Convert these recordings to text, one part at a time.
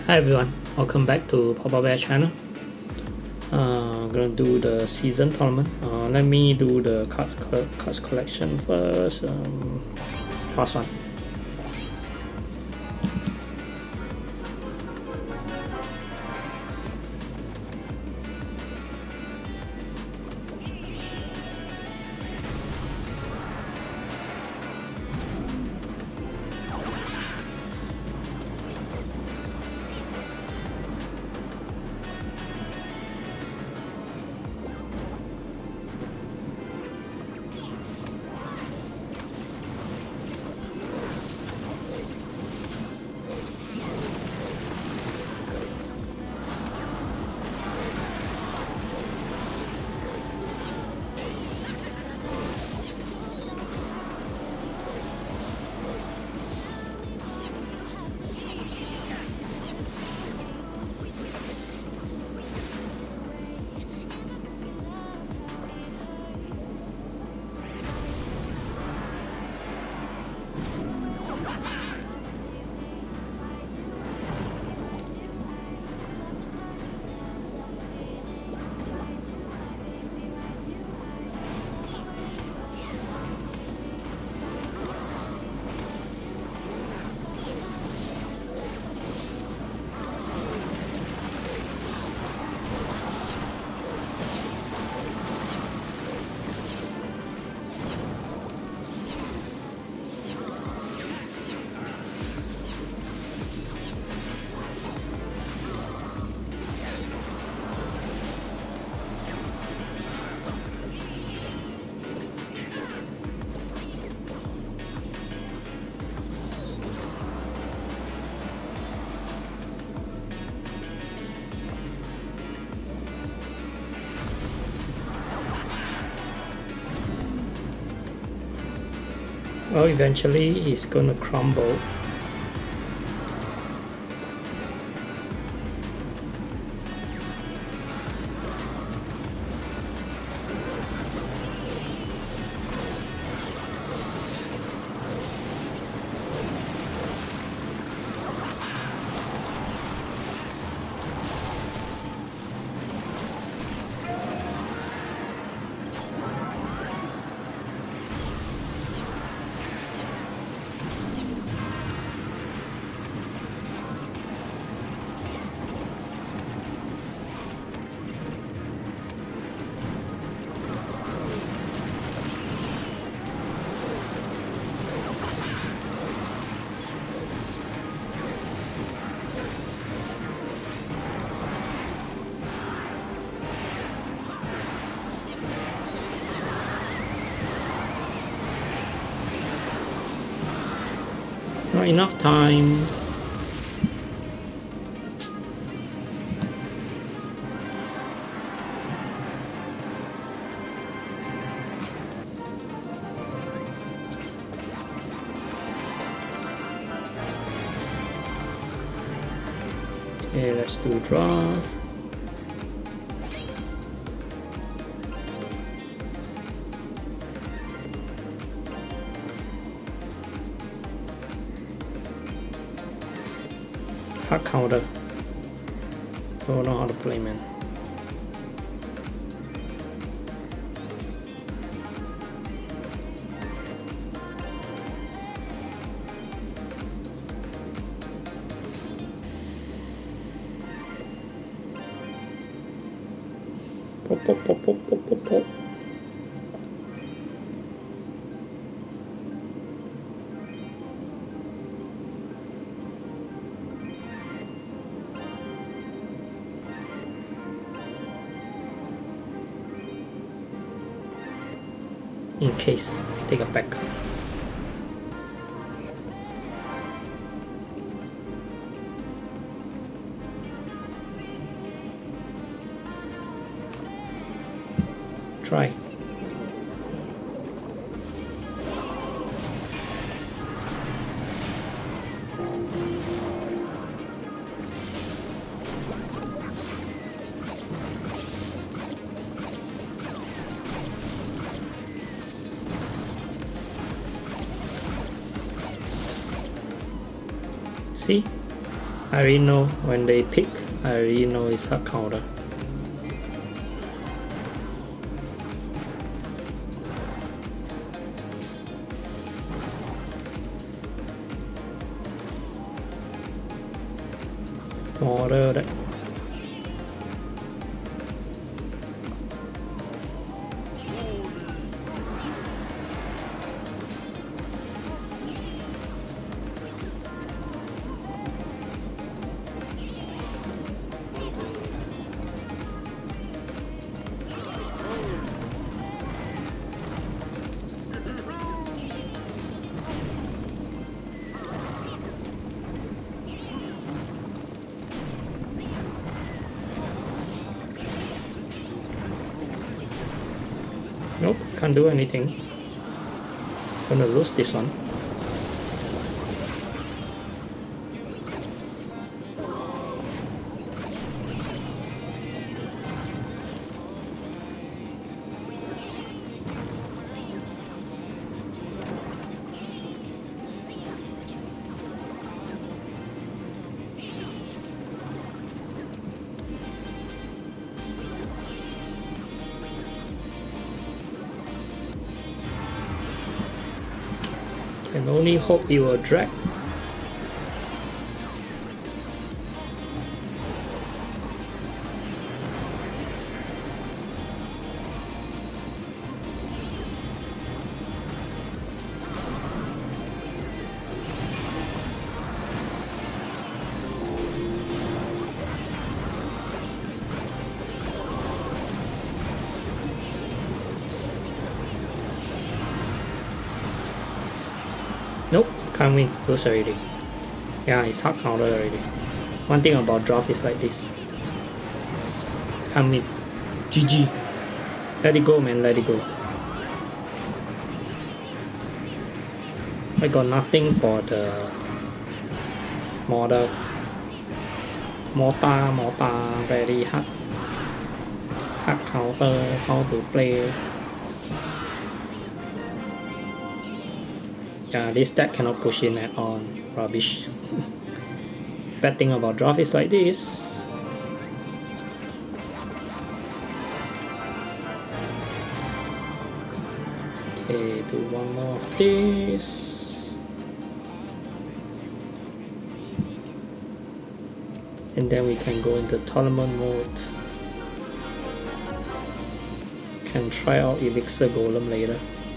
Hi everyone, welcome back to Papa Bear channel. I'm gonna do the season tournament. Let me do the cards collection first. Fast one. Well, eventually he's gonna crumble. Not enough time. Okay, let's do draft. Hard counter. Don't know how to play, man. Pop, pop, pop, pop, pop, pop, pop. In case, take a back. Try. See? I already know when they pick, I already know it's hard counter. Model đấy. Nope, can't do anything. Gonna lose this one. Can only hope it will drag. Nope, can't win, lose already. Yeah, it's hard counter already. One thing about draft is like this. Can't win. GG. Let it go, man, let it go. I got nothing for the model. Mortar, very hard. Hard counter, how to play. Yeah, this deck cannot push in at all. Rubbish. Bad thing about draft is like this. Okay, do one more of this. And then we can go into tournament mode. Can try out Elixir Golem later.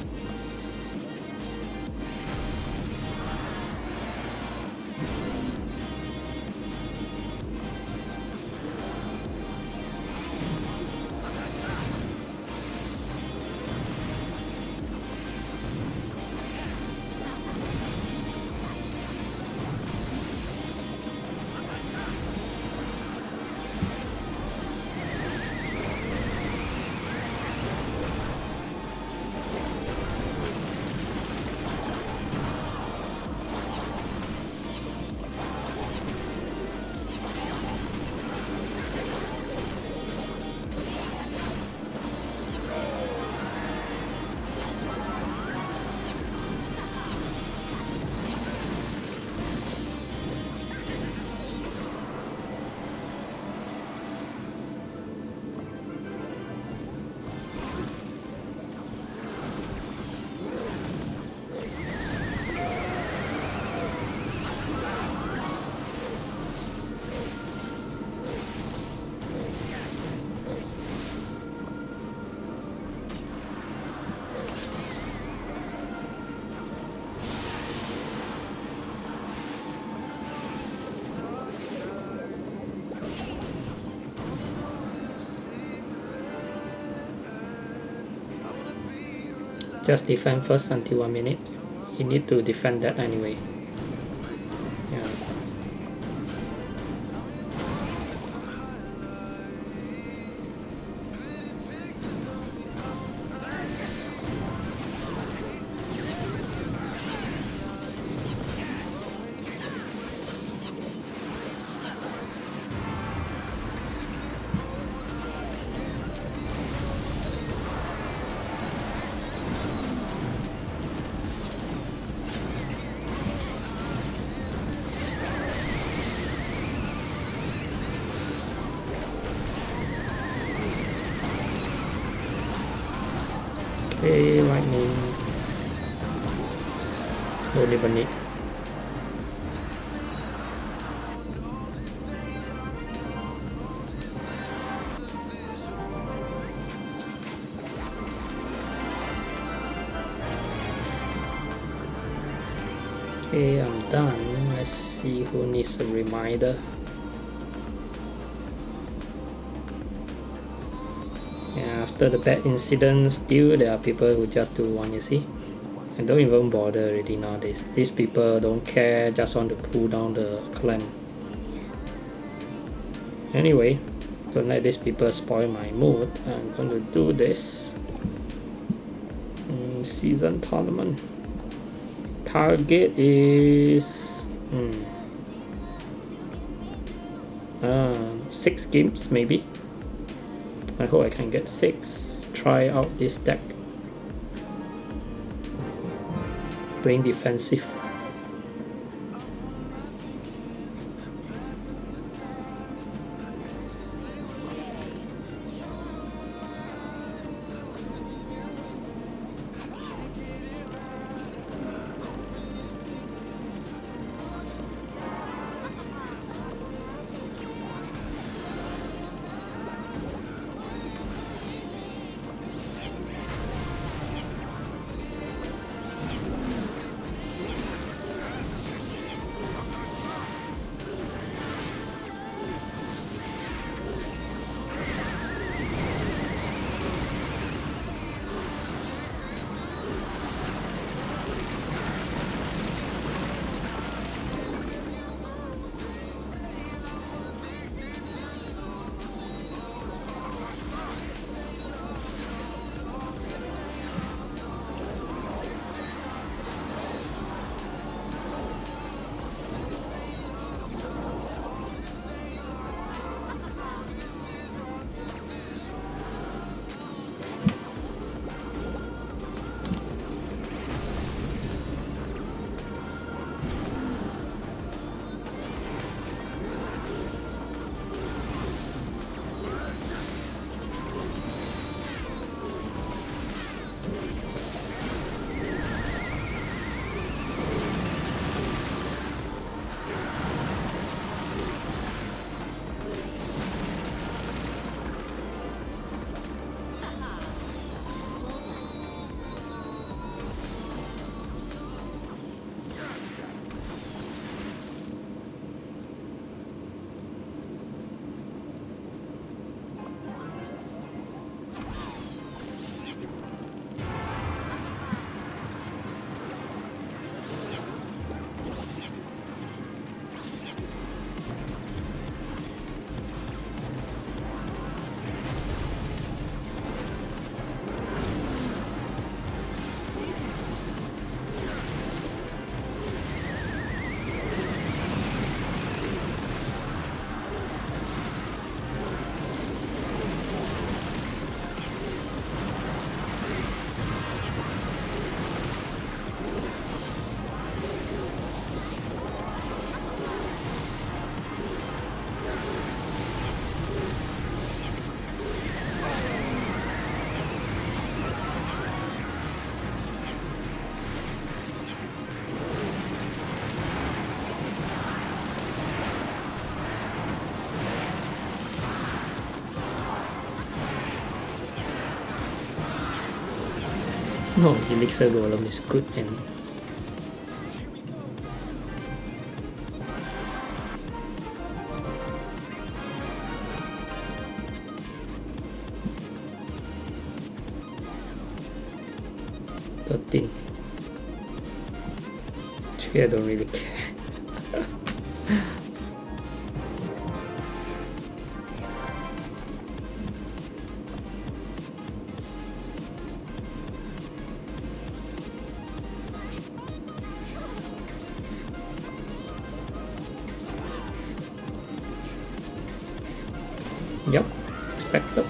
Just defend first until 1 minute. You need to defend that anyway. Yeah. Hey, lightning. Don't even need. Okay, I'm done. Let's see who needs a reminder. Yeah, after the bad incident, still there are people who just do one, you see. And don't even bother already nowadays. These people don't care, just want to pull down the clan. Anyway, don't let these people spoil my mood. I'm going to do this. Season tournament. Target is 6 games maybe. I hope I can get 6. Try out this deck. Playing defensive. No, Elixir Golem is good and I don't really care. Yep, expected.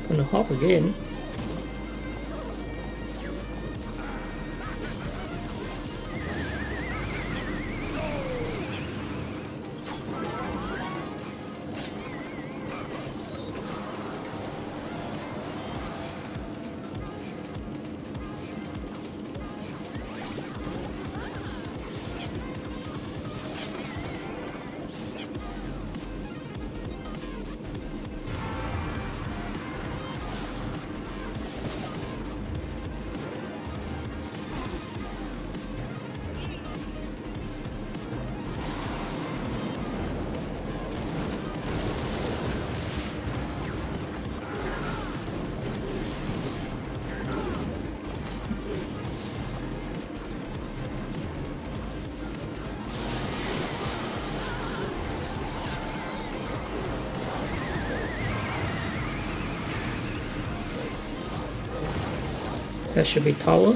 Gonna hop again. That should be tower.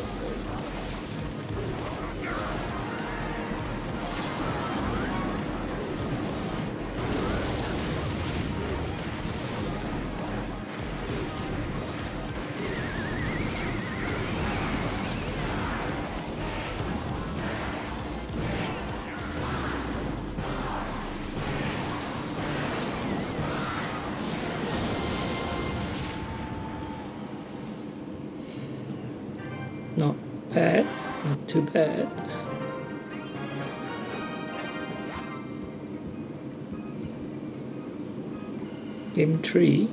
Not bad, not too bad. Game 3.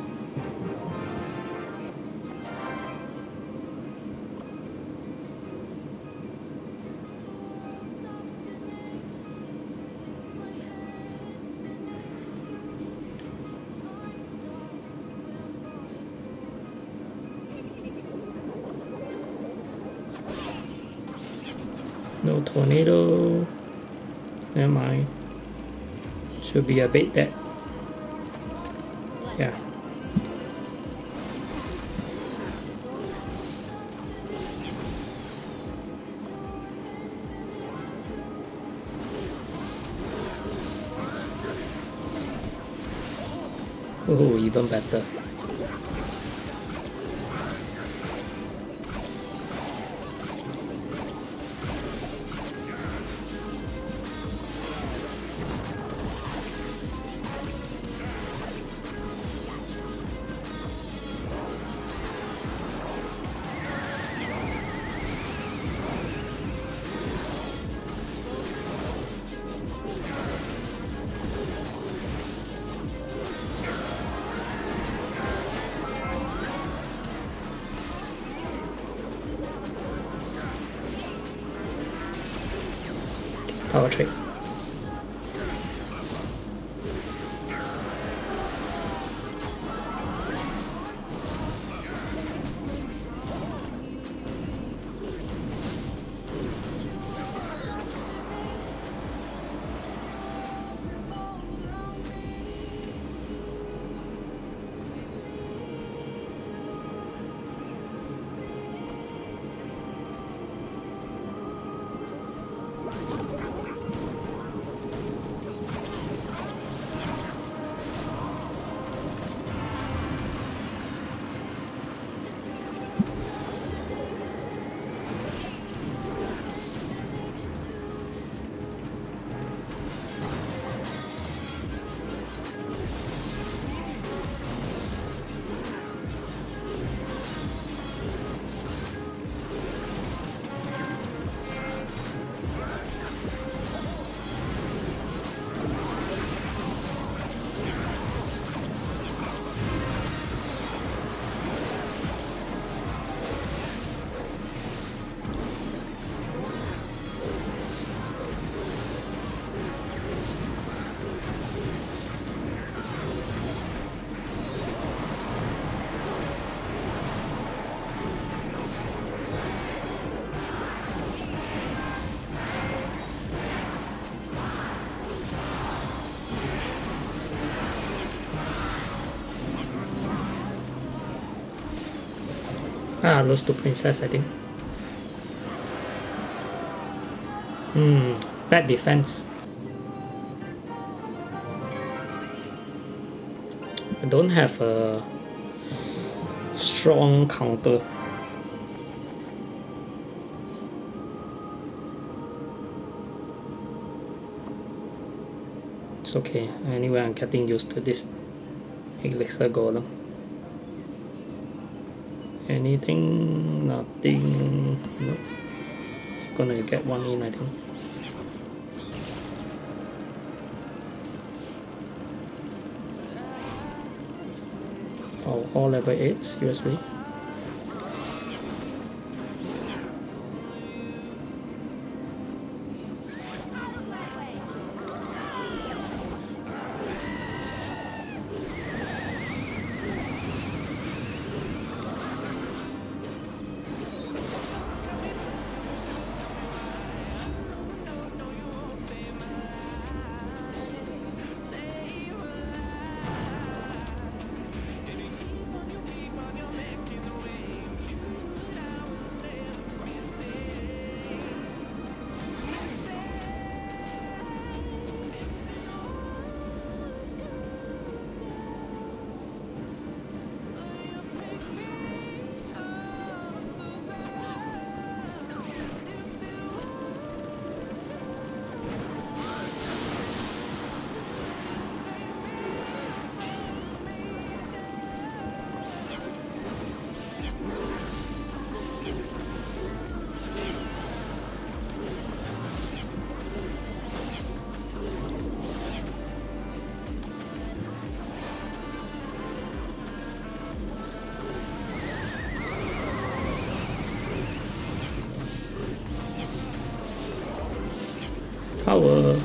No tornado. Never mind. Should be a bait that. Yeah. Oh, even better. Power trick. Ah, lose to princess, I think. Bad defense. I don't have a strong counter. It's okay. Anyway, I'm getting used to this elixir golem. Anything? Nothing. Nope. Gonna get one in, I think. Oh, all level 8, seriously? Power.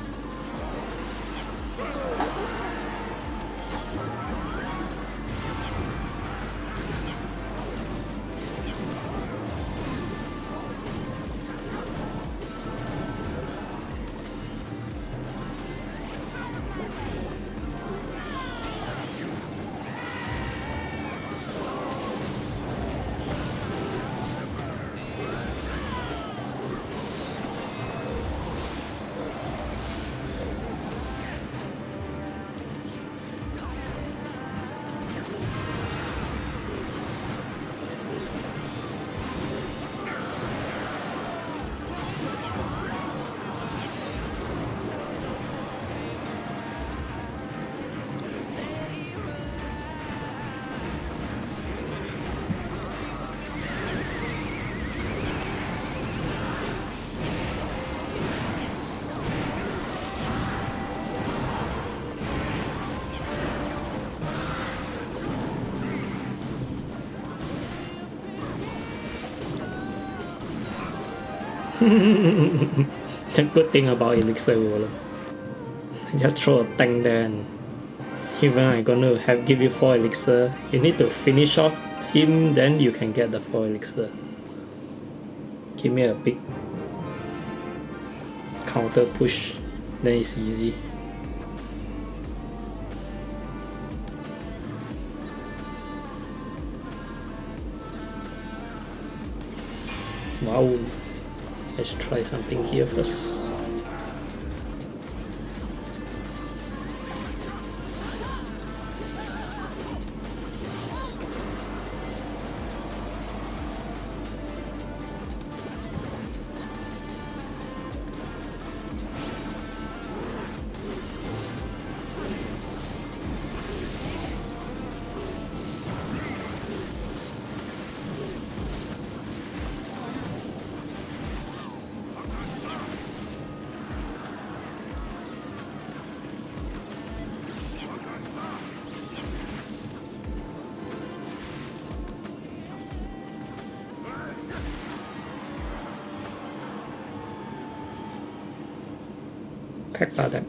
The good thing about elixir golem, I just throw a tank there, and even I'm gonna give you 4 elixir, you need to finish off him, then you can get the 4 elixir. Give me a big counter push, then it's easy. Wow. Let's try something here first. Pack that.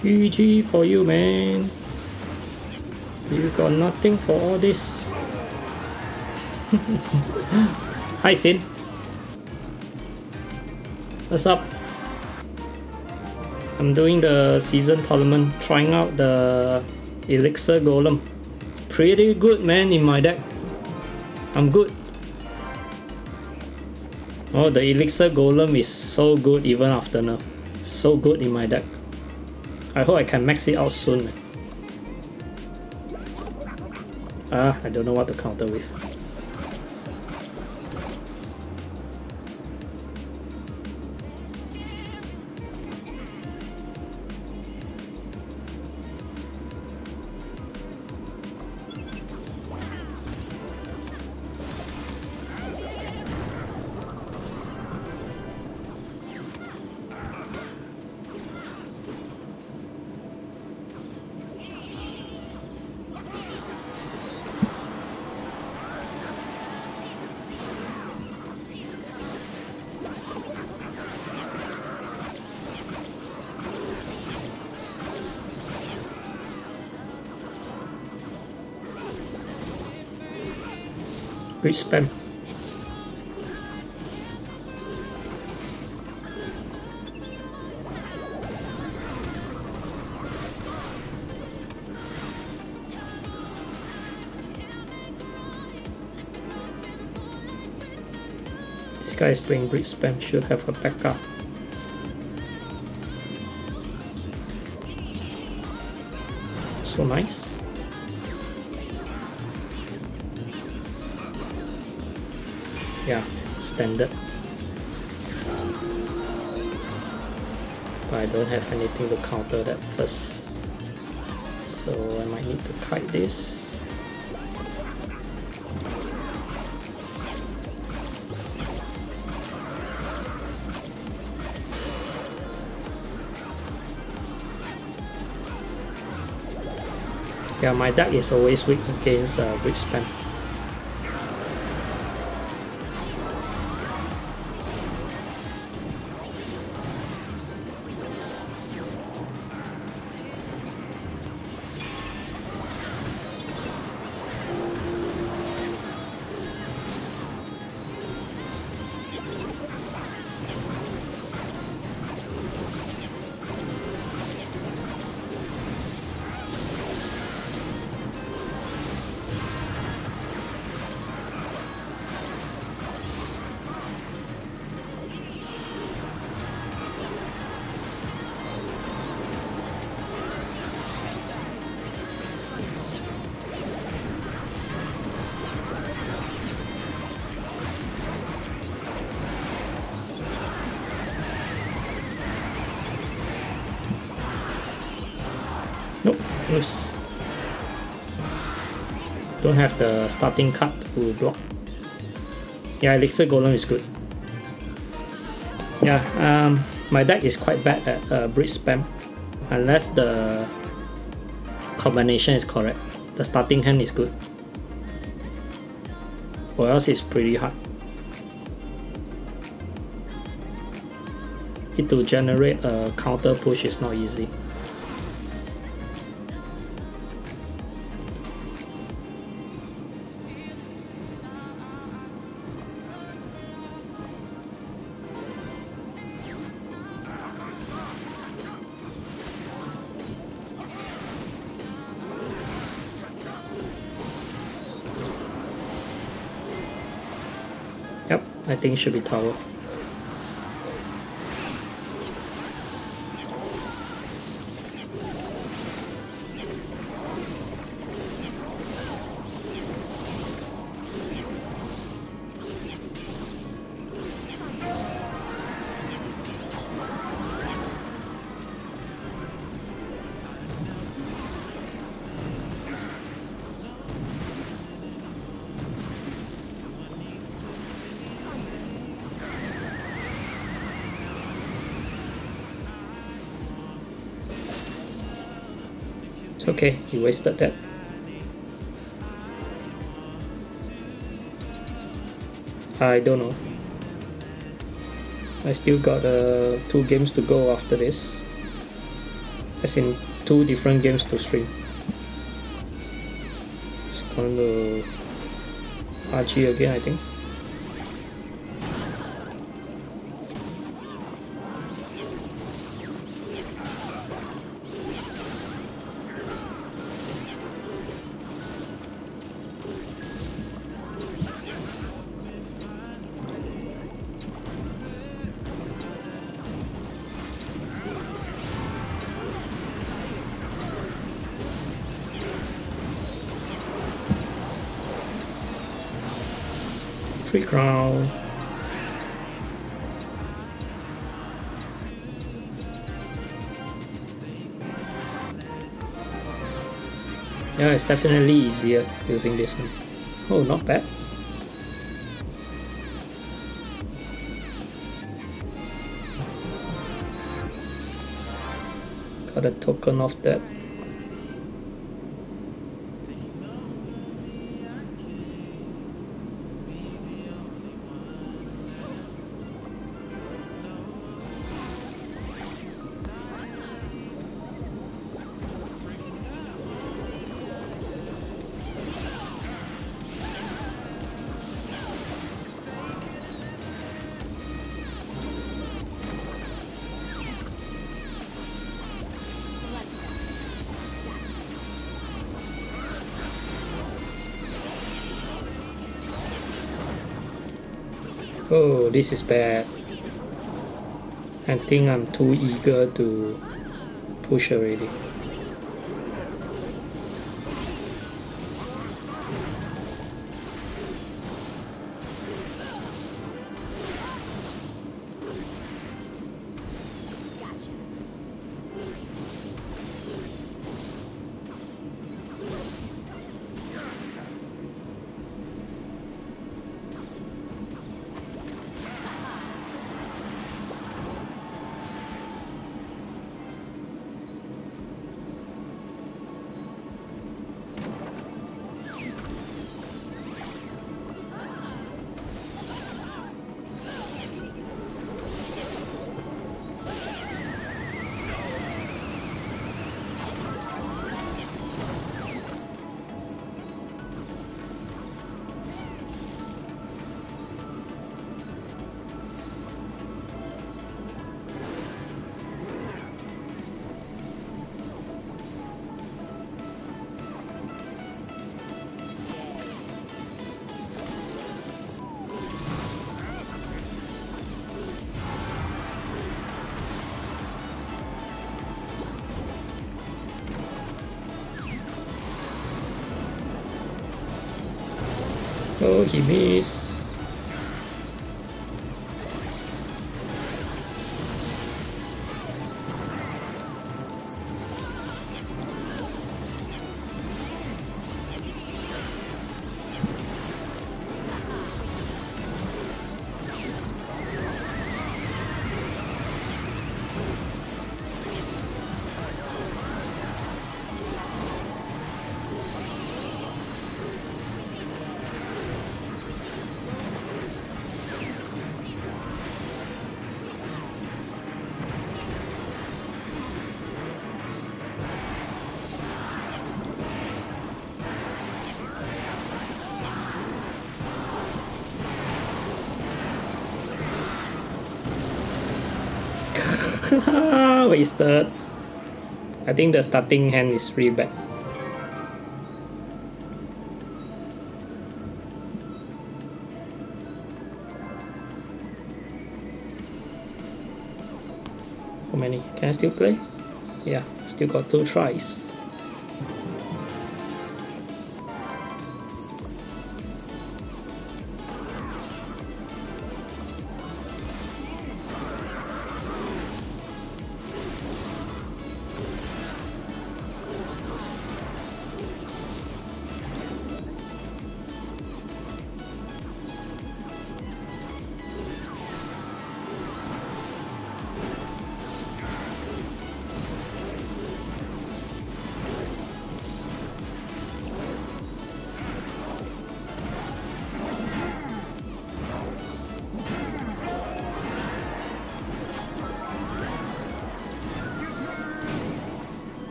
GG for you, man. You got nothing for all this. Hi, Sin. What's up? I'm doing the season tournament, trying out the Elixir Golem. Pretty good, man, in my deck. I'm good. Oh, the Elixir Golem is so good even after nerf. So good in my deck. I hope I can max it out soon, man. I don't know what to counter with. Great spam. This guy is playing Bridge Spam, should have a backup. So nice. Yeah, standard. But I don't have anything to counter that first. So I might need to kite this. Yeah, my deck is always weak against Bridge Spam. Nope, loose. Don't have the starting card to block. Yeah, Elixir Golem is good. Yeah, my deck is quite bad at Bridge Spam. Unless the combination is correct. The starting hand is good. Or else it's pretty hard. It to generate a counter push is not easy. Yep, I think it should be tower. It's okay, you wasted that. I don't know. I still got 2 games to go after this. as in 2 different games to stream. It's going to RG again, I think. Free crown. Yeah, it's definitely easier using this one. Oh, not bad. Got a token of that. Oh, this is bad. I think I'm too eager to push already. Oh, he missed. Wasted. I think the starting hand is really bad. How many? Can I still play? Yeah, still got 2 tries.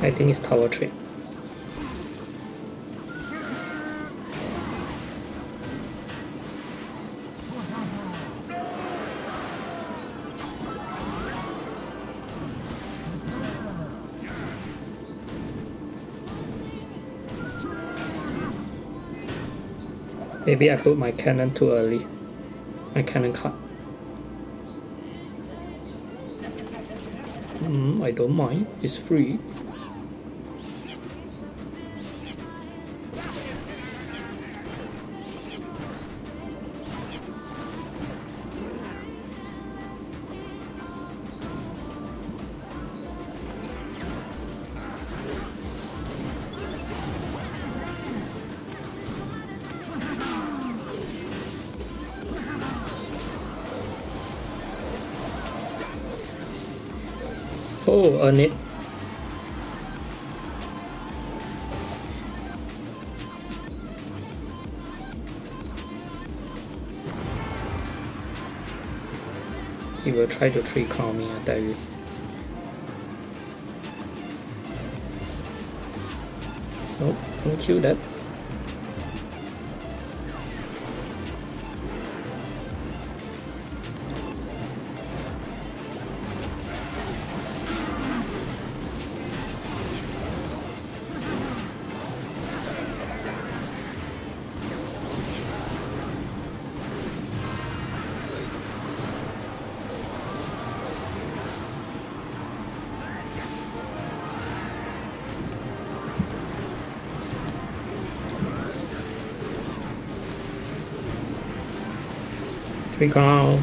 I think it's tower trade. Maybe I put my cannon too early. My cannon card. I don't mind. It's free. Oh, earn it. He will try to 3-crown me, I tell you. Nope, don't kill that. Three-crown.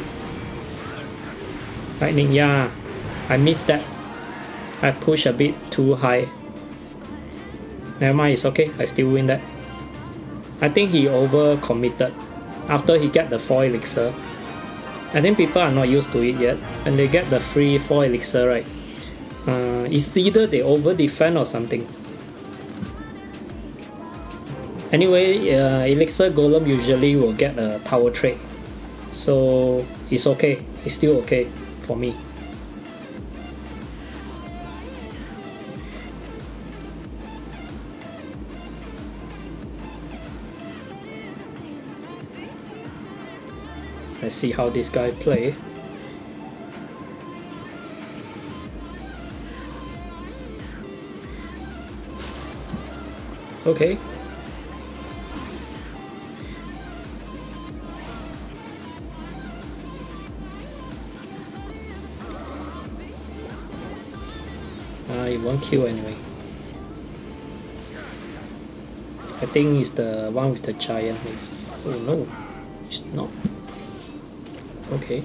Lightning, yeah. I missed that. I pushed a bit too high. Never mind, it's okay. I still win that. I think he over committed after he get the 4 elixir. I think people are not used to it yet. When they get the free 4 elixir, right? It's either they over defend or something. Anyway, elixir golem usually will get a tower trade. So it's okay, it's still okay for me. Let's see how this guy play. Okay. It won't kill anyway. I think it's the one with the giant maybe. Oh no, it's not. Okay.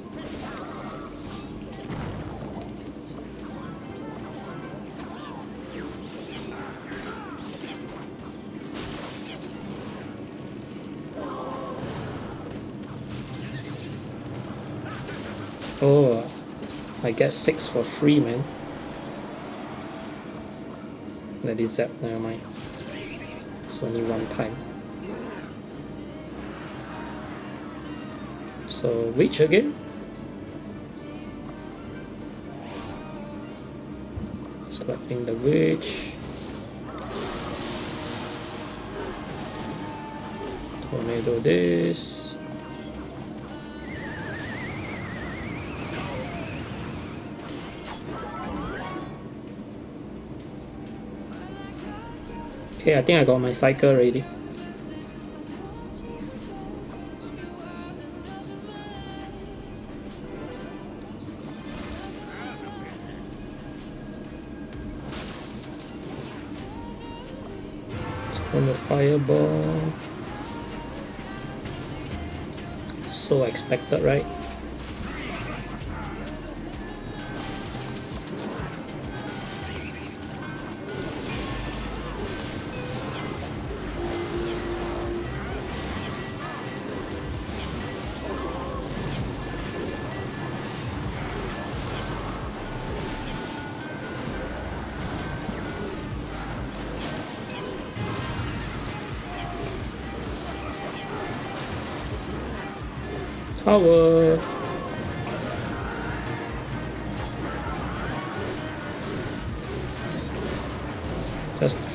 Oh, I get 6 for free, man. That is that, never mind. It's only one time. So, which again? Slapping the witch. Tornado this. Okay, I think I got my cycle ready. It's gonna fireball. So expected, right? Tower.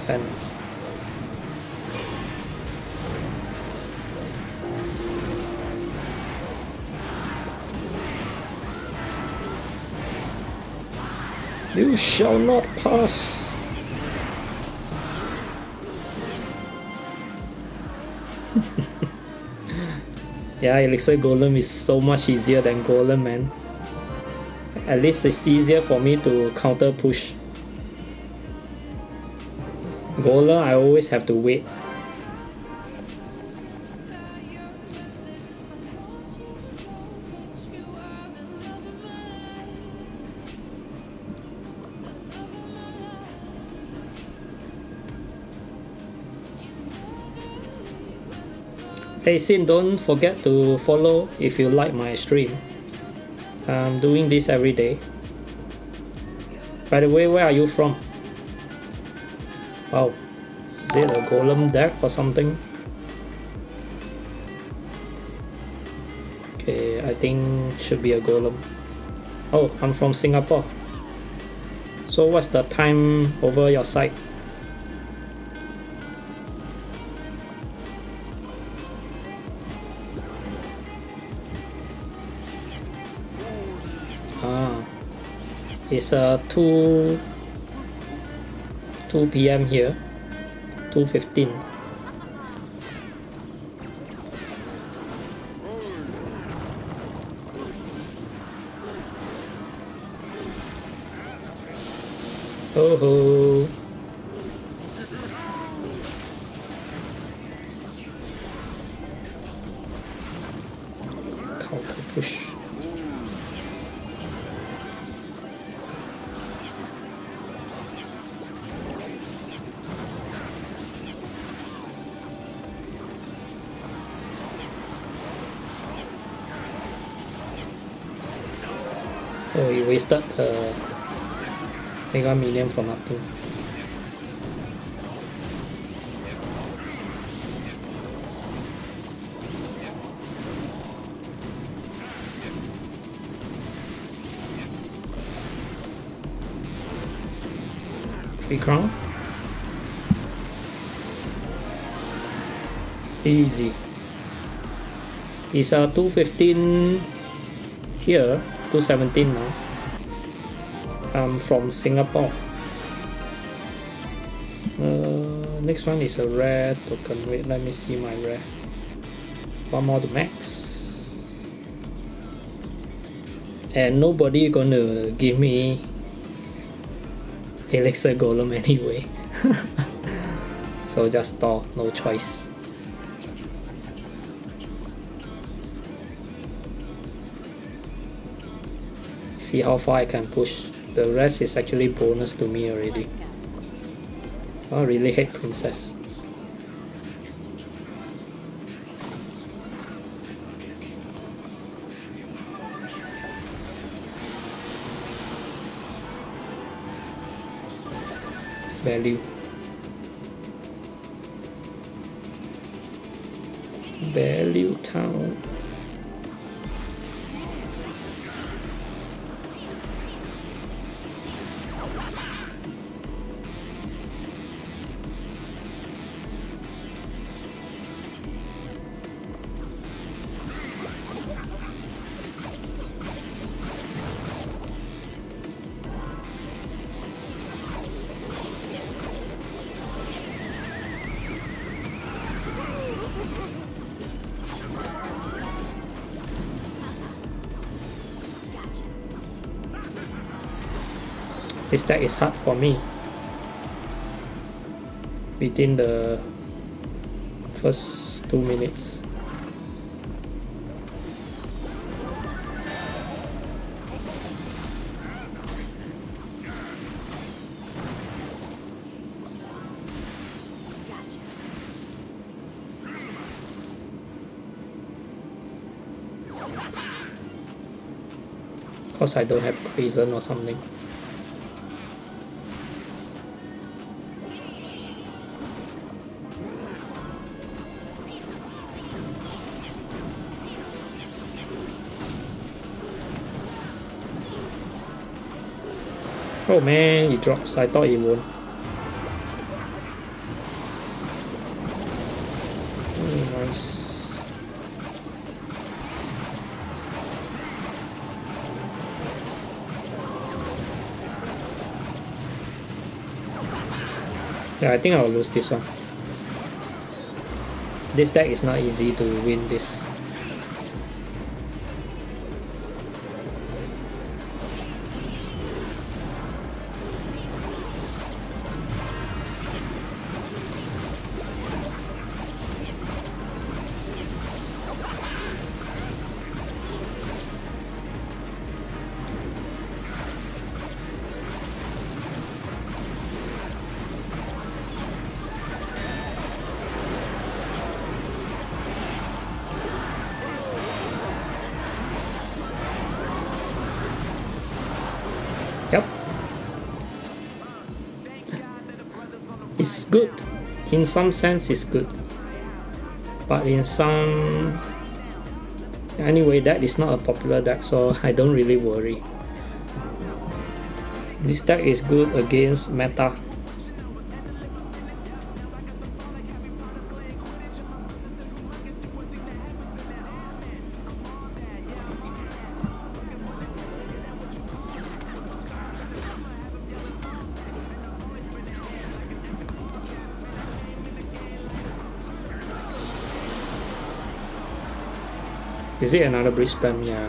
defend. You shall not pass. Yeah, Elixir Golem is so much easier than Golem, man. At least it's easier for me to counter push. Golem, I always have to wait. Hey Sin, don't forget to follow if you like my stream. I'm doing this every day. By the way, where are you from? Wow, is it a Golem deck or something? Okay, I think should be a Golem. Oh, I'm from Singapore. So what's the time over your side? It's 2 p.m. here, 2:15. Oh ho! Counter push. Oh, he wasted Mega Million for nothing. Three crown. Easy. It's 2:15 here. 2:17 now. I'm from Singapore. Next one is a rare token. Wait, let me see my rare. One more to max. And nobody gonna give me Elixir Golem anyway. So just store, no choice. See how far I can push. The rest is actually bonus to me already. I really hate Princess. Value. Value Town. This deck is hard for me. Within the first 2 minutes. Because I don't have poison or something. Oh man, he drops. I thought he won't. Nice. Yeah, I think I'll lose this one. This deck is not easy to win this. Yep. It's good. In some sense, it's good. But in some... Anyway, that is not a popular deck, so I don't really worry. This deck is good against meta. Is it another bridge spam? Yeah.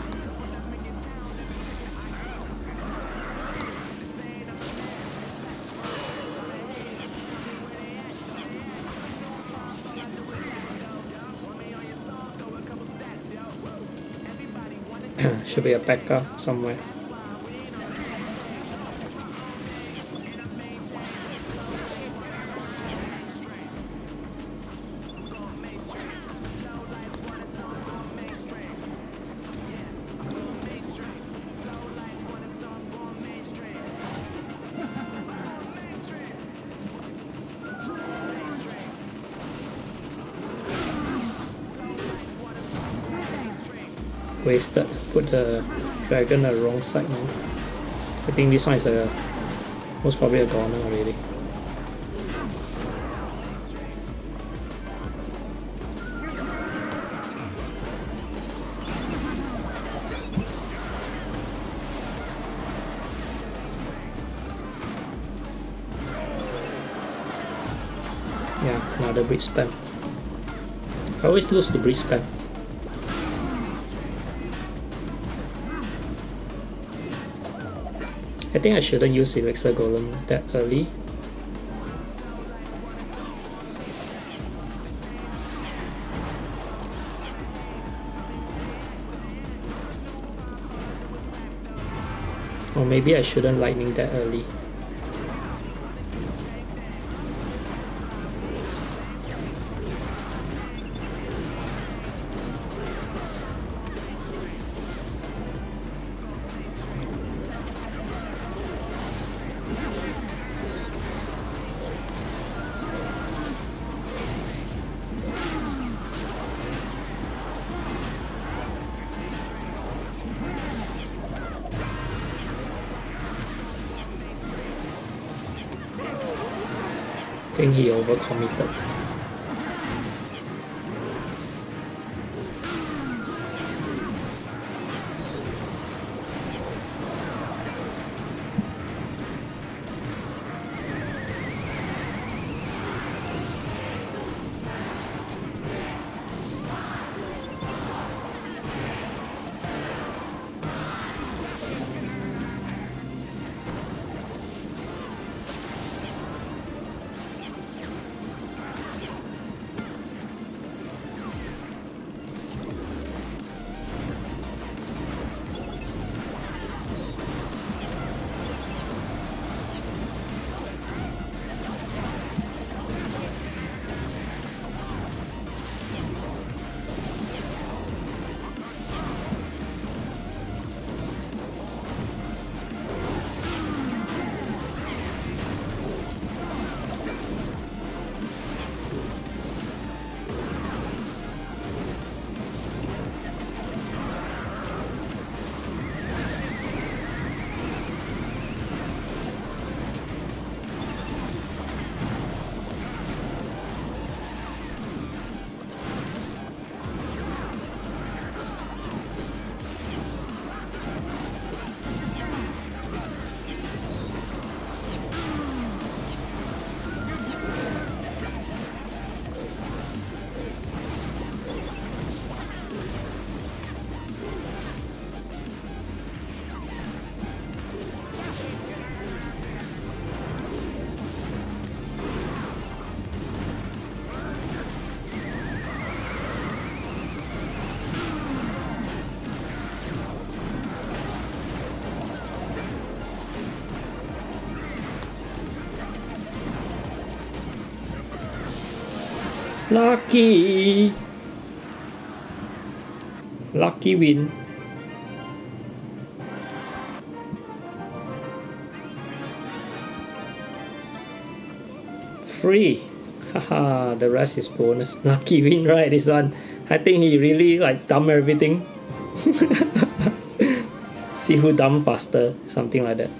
Should be a backup somewhere. Wasted, put the dragon on the wrong side, man. I think this one is a most probably a goner already. Yeah, another bridge spam. I always lose to bridge spam. I think I shouldn't use Elixir Golem that early. Or maybe I shouldn't lightning that early. I think he overcommitted. Lucky! Lucky win. Free. Haha, the rest is bonus. Lucky win, right? This one. I think he really like dump everything. See who dump faster, something like that.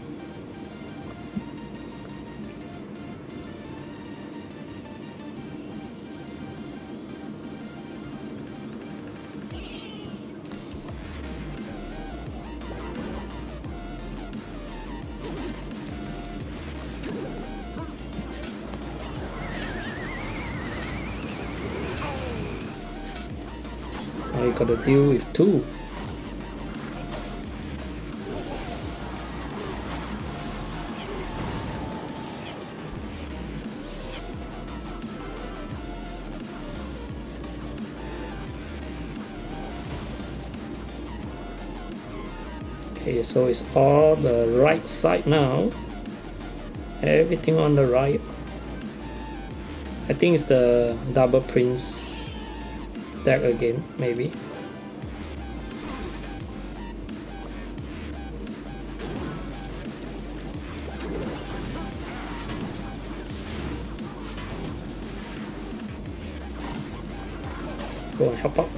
Now you gotta deal with two. Okay, so it's all the right side now. Everything on the right. I think it's the double prince deck again, maybe. Go and help out.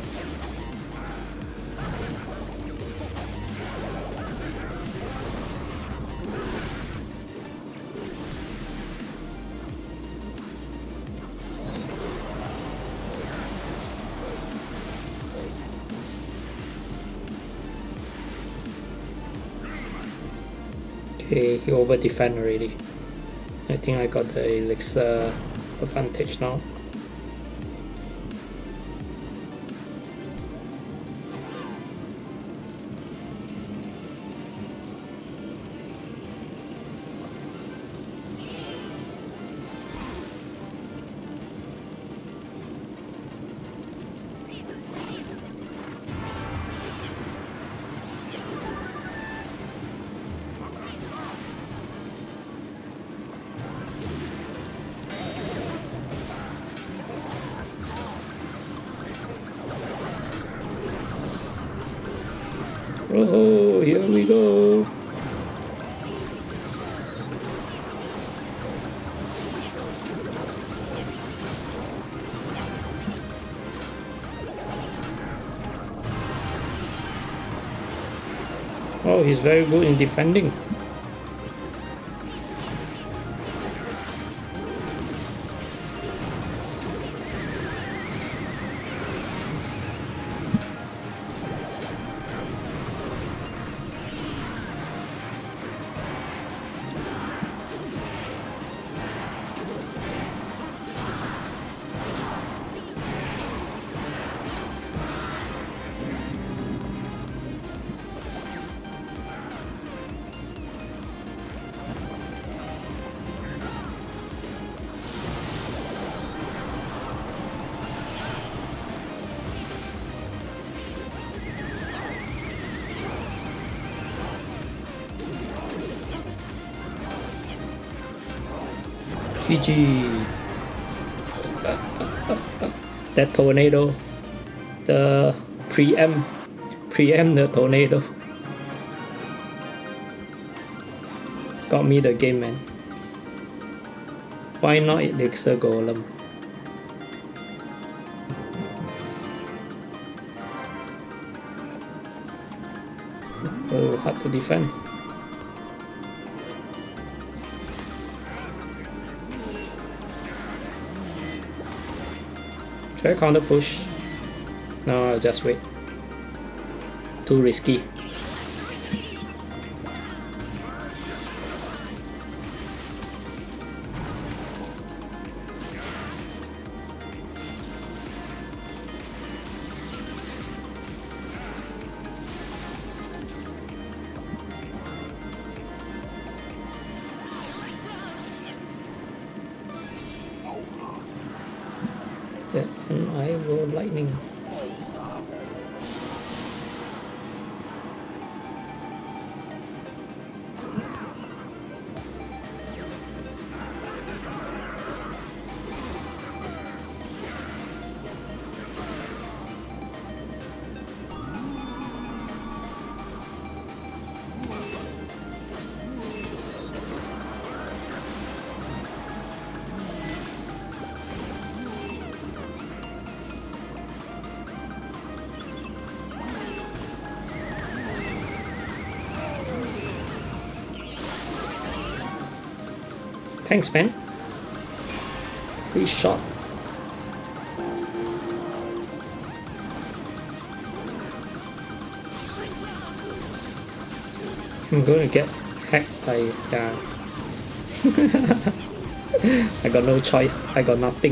Okay, he over defend already. I think I got the elixir advantage now. Oh, here we go. Oh, he's very good in defending. GG. That tornado, the preempt the tornado. Got me the game, man. Why not elixir golem? Oh, hard to defend. Should I counter push? No, I'll just wait. Too risky. Then I will lightning. Thanks, man. Free shot. I'm going to get hacked by, yeah. I got no choice. I got nothing.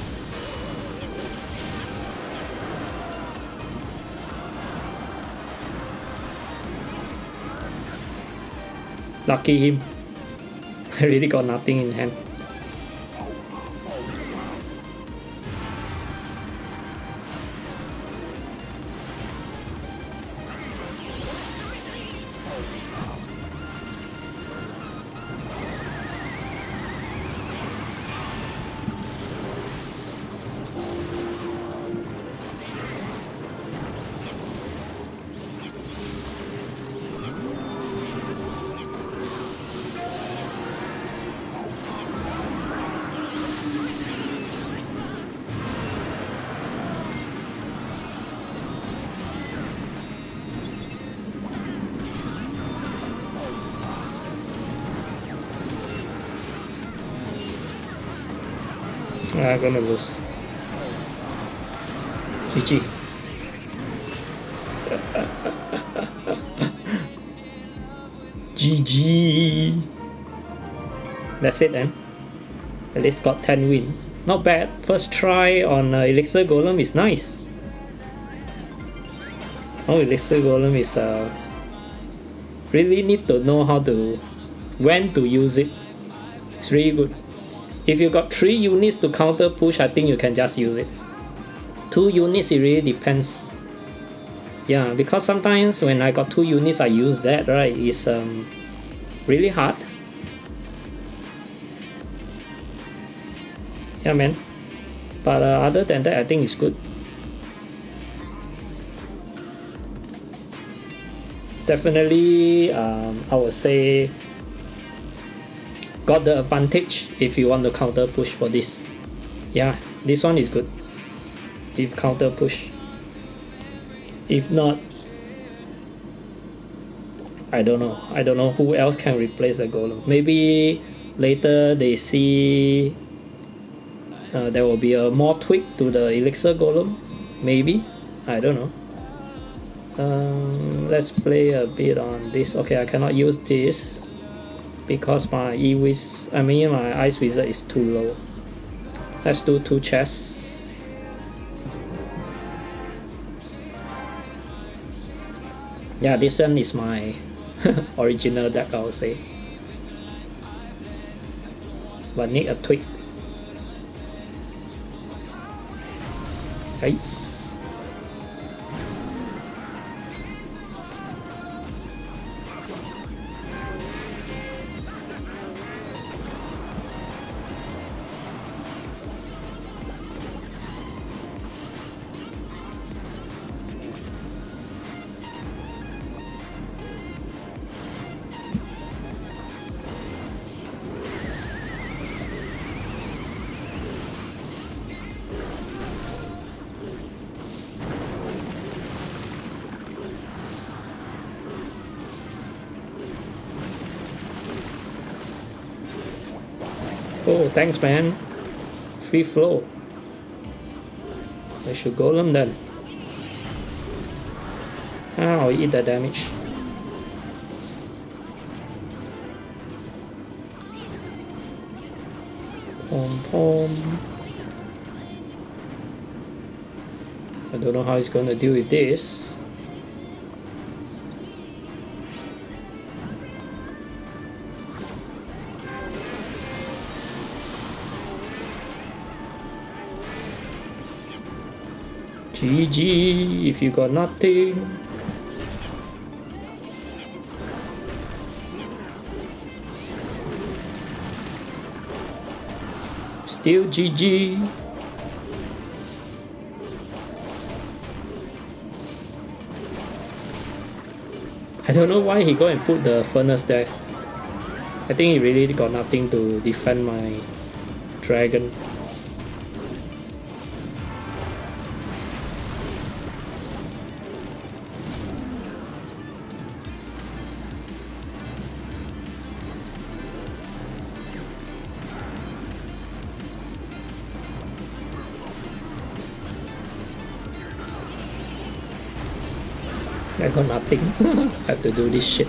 Lucky him. I really got nothing in hand. I'm gonna lose. GG. GG. That's it then. At least got 10 win. Not bad. First try on Elixir Golem is nice. Oh, Elixir Golem is really need to know how to when to use it. It's really good. If you got 3 units to counter push, I think you can just use it. 2 units, it really depends. Yeah, because sometimes when I got 2 units, I use that, right? It's really hard. Yeah, man. But other than that, I think it's good. Definitely, I would say got the advantage if you want to counter push for this. Yeah, this one is good if counter push. If not, I don't know who else can replace the golem. Maybe later they see there will be a more tweak to the Elixir Golem. Maybe, I don't know. Let's play a bit on this. Okay, I cannot use this because my my Ice Wizard is too low. Let's do 2 chests. Yeah, this one is my original deck, I would say. But need a tweak. Nice. Oh, thanks, man. Free flow. I should golem then. I'll eat the damage. Pom pom. I don't know how he's gonna deal with this. GG if you got nothing. Still GG. I don't know why he go and put the furnace there. I think he really got nothing to defend my dragon. I got nothing. Have to do this shit.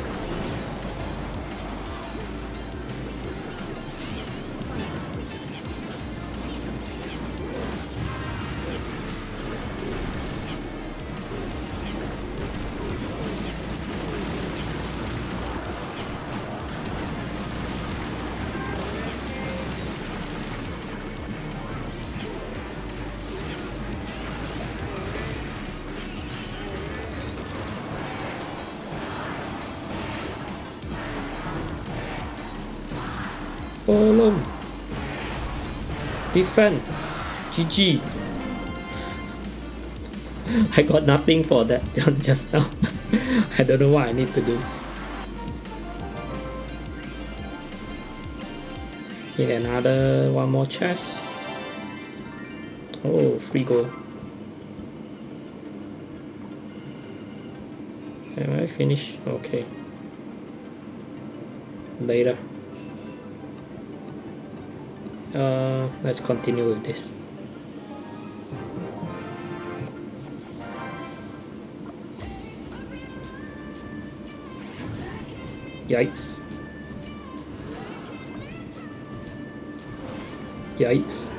Hold on. Defend. GG. I got nothing for that just now. I don't know what I need to do. Need another one more chest. Oh, free gold. Am I finished? Okay. Later. Let's continue with this. Yikes. Yikes.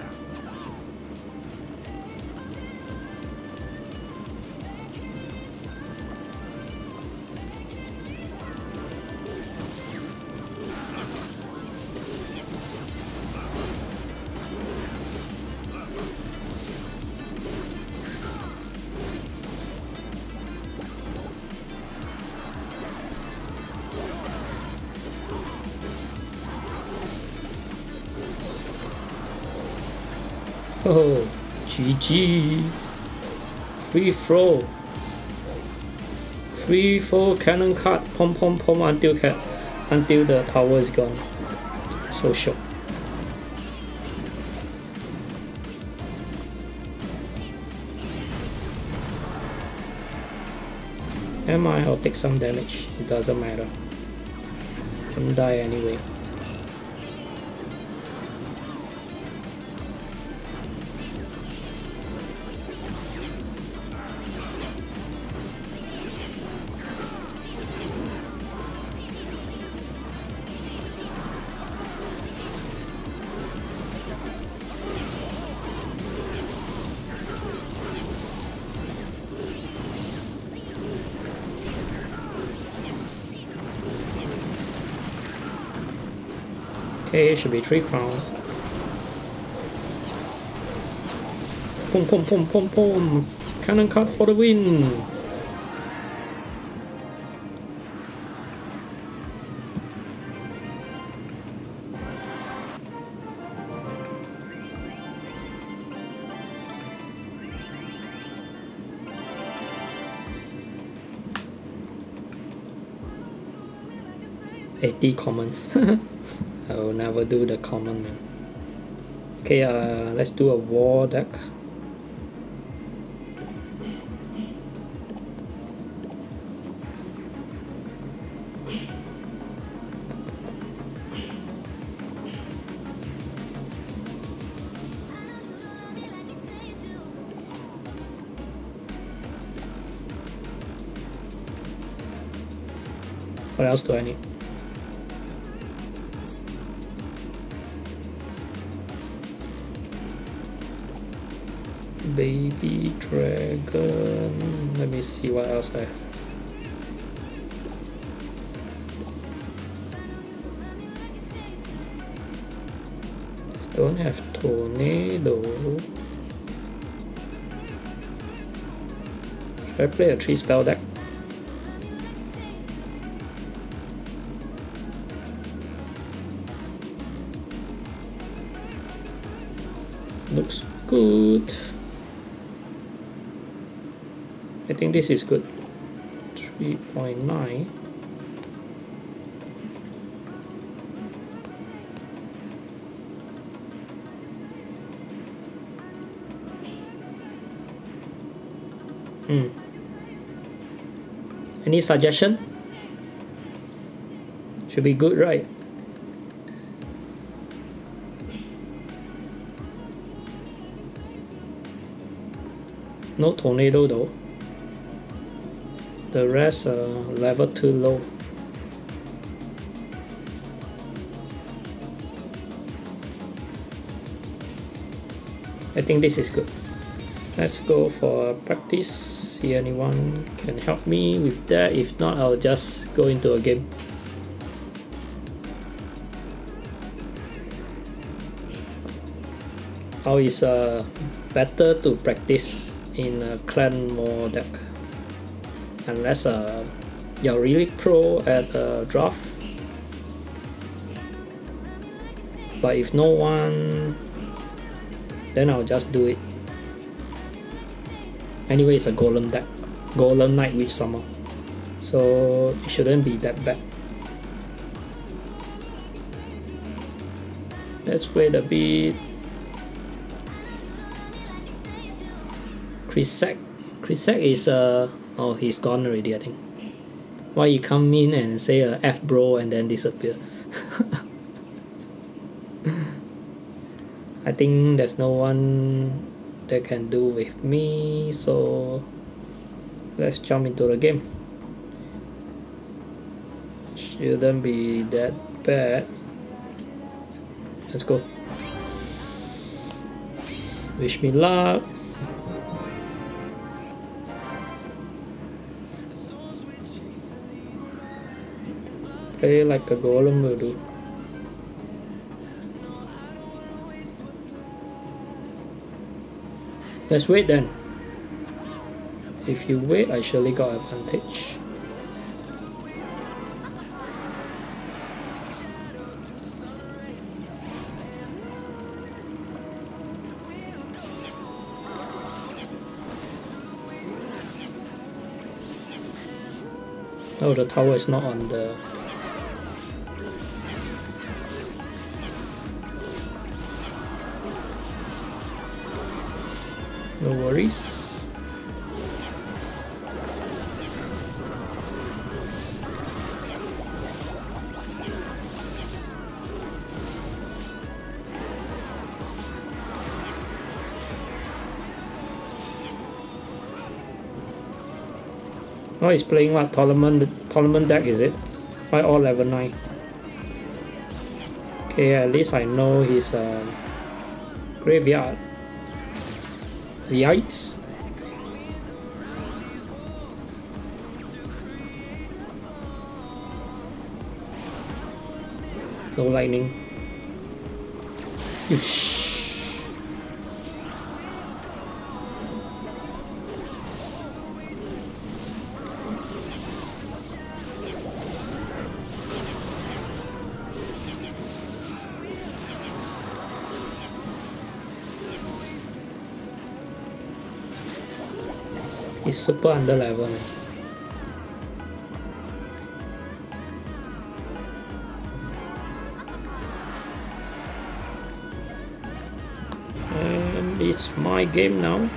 Oh, GG. Free throw. Free throw cannon card. Pom pom pom until the tower is gone. So shock. I'll take some damage. It doesn't matter. Don't die anyway. Okay, should be 3 crown. Pum pum pum pum pum. Cannon card for the win. $80 comments. I will never do the common man. Okay, let's do a war deck. What else do I need? Baby dragon. Let me see what else I have. Don't have tornado. Should I play a 3 spell deck? Looks good. I think this is good. 3.9. Any suggestion? Should be good, right? No tornado though. The rest level too low. I think this is good. Let's go for practice. See anyone can help me with that. If not, I'll just go into a game. How is better to practice in a clan mode deck, unless you're really pro at draft. But if no one, then I'll just do it. Anyway, it's a golem deck, golem knight with summon, so it shouldn't be that bad. Let's wait a bit. Krisak is oh, he's gone already, I think. Why he come in and say F bro and then disappear? I think there's no one that can do with me, so let's jump into the game. Shouldn't be that bad. Let's go. Wish me luck. Play like a golem will do. Let's wait then. If you wait, I surely got advantage. Oh, the tower is not on the... No worries. Oh, he's playing what? Tournament deck, is it? Why all level 9? Okay, at least I know his graveyard. Yikes. No lightning. He's super under level. And it's my game now.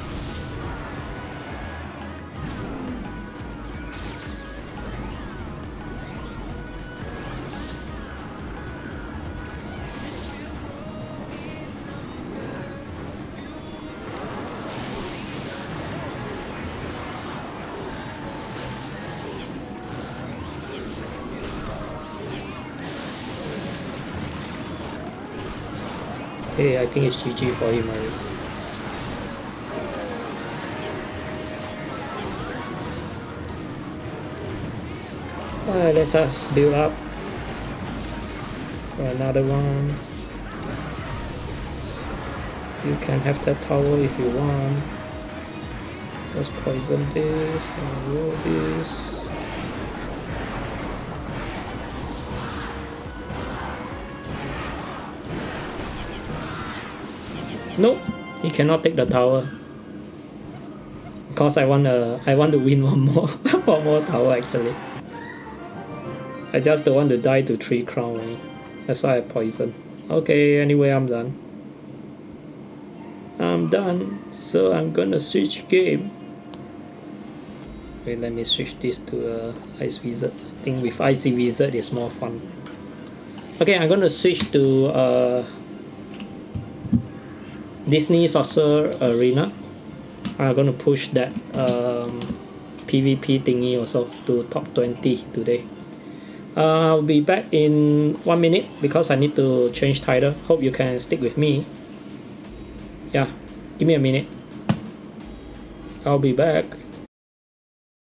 Hey, I think it's GG for him already. Let us build up for another one. You can have that tower if you want. Just poison this and roll this. Nope, he cannot take the tower. Because I want to win one more one more tower actually. I just don't want to die to 3 crown, right? That's why I poison. Okay, anyway, I'm done. So I'm gonna switch game. Wait, let me switch this to Ice Wizard. I think with Icy Wizard is more fun. Okay, I'm gonna switch to Disney Sorcerer Arena. I'm gonna push that PvP thingy also to top 20 today. I'll be back in 1 minute because I need to change title. Hope you can stick with me. Yeah, give me a minute. I'll be back.